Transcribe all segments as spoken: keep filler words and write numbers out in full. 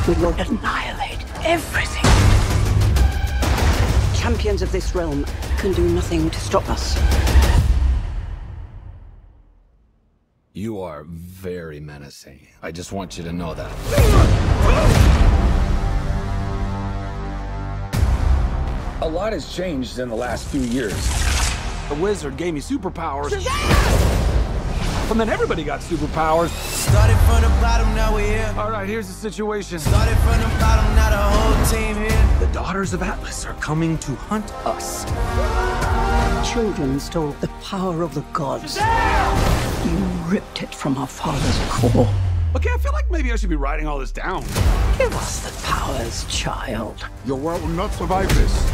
We will annihilate everything. Champions of this realm can do nothing to stop us. You are very menacing. I just want you to know that. A lot has changed in the last few years. The wizard gave me superpowers. Shazam! And then everybody got superpowers. Started from the bottom, now we're here. All right, here's the situation. Started from the bottom, now the whole team here. The daughters of Atlas are coming to hunt us. Children stole the power of the gods. Shazam! You ripped it from our father's core. Okay, I feel like maybe I should be writing all this down. Give us the powers, child. Your world will not survive this.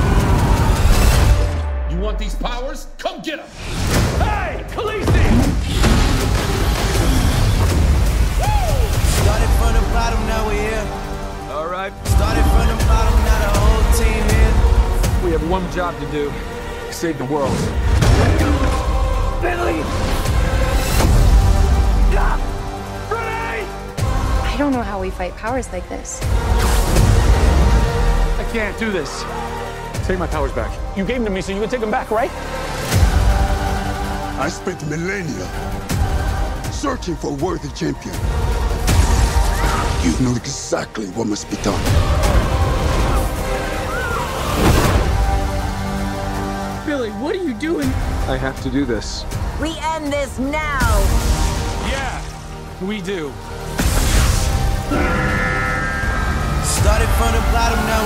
You want these powers? Come get them! Hey, Khaleesi! Started from the bottom, now we're here. All right. Started from the bottom, now the whole team here. We have one job to do. Save the world. Billy! Stop! Freddy! I don't know how we fight powers like this. I can't do this. Take my powers back. You gave them to me so you could take them back, right? I spent millennia searching for a worthy champion. You know exactly what must be done. Billy, what are you doing? I have to do this. We end this now! Yeah, we do. Started from the bottom, now